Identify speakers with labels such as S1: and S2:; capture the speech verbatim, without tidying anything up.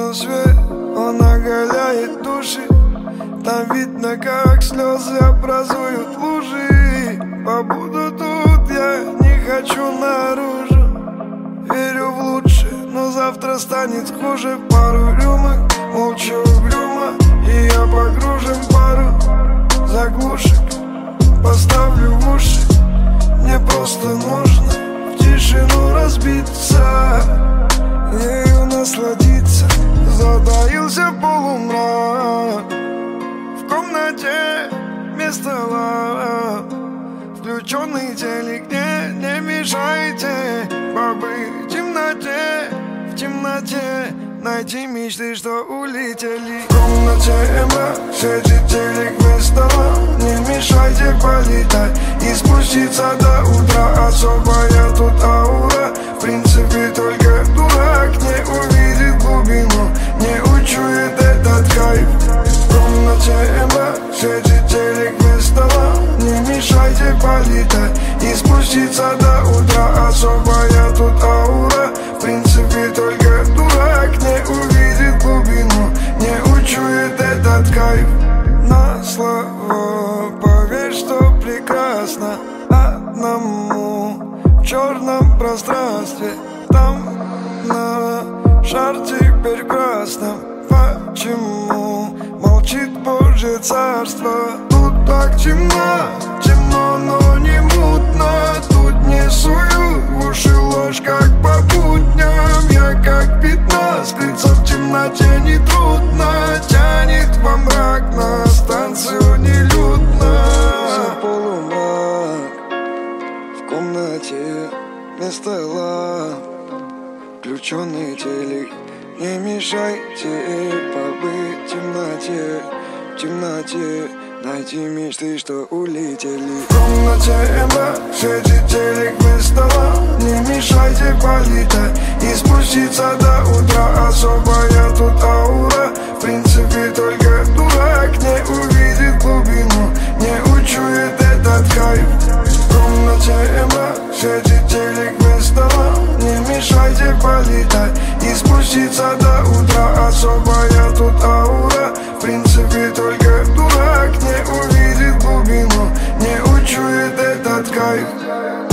S1: на свет, он оголяет души. Там видно, как слезы образуют лужи. Побуду тут, я не хочу наружу. Верю в лучшее, но завтра станет хуже. Пару рюмок, молчу угрюмо, и я погружен в пару заглушек. Поставлю в уши, мне просто нужно в тишину разбиться, ею насладиться. Затаился полумрак, в комнате вместо ламп включенный телек, не, не мешайте побыть в темноте, в темноте. Найти мечты, что улетели. В комнате эмо светит телек вместо ламп. Не мешайте полетать и спуститься до утра. Особая тут аура, в принципе только дурак не увидит глубину, не учует этот кайф. В комнате эмо светит телек вместо ламп. Не мешайте полетать и спуститься до утра. Особая тут аура, в принципе только дурак не увидит глубину, не учует этот кайф. На слова поверь, что прекрасно одному в черном пространстве. Там на шар теперь красном. Почему молчит Божье царство? Тут так темно, темно, но не мутно. Тут не сую в уши ложь, как по будням. Я как пятно, скрыться в темноте нетрудно. Тянет во мрак, на станцию нелюдно. За полумрак в комнате вместо ламп включенный телек. Не мешайте побыть в темноте, в темноте. Найти мечты, что улетели. В комнате эмо светит телек вместо ламп. Не мешайте полетать и спуститься до утра. Особая тут аура, в принципе только дурак не увидит глубину, не учует этот кайф. В комнате эмо светит телек вместо ламп. Не мешайте полетать и спуститься до утра. Особая тут аура, в принципе только дурак не увидит глубину, не учует этот кайф.